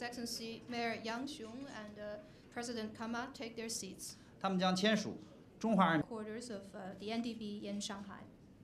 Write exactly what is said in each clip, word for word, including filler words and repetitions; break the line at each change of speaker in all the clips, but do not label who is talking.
Excellency Mayor Yang Xiong and uh, President Kamath take their seats.
他们将签署中华人
Headquarters of uh, the N D B in Shanghai.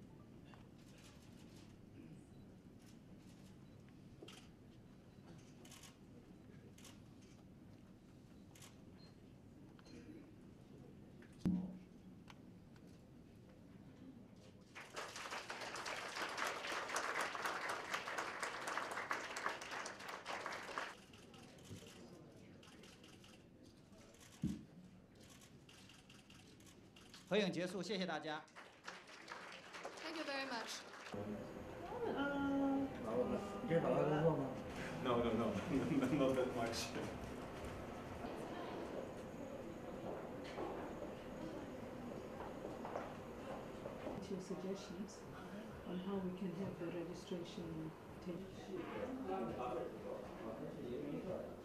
Thank
you very much.
No, no, no, not that much.
Your suggestions on how we can have the registration take.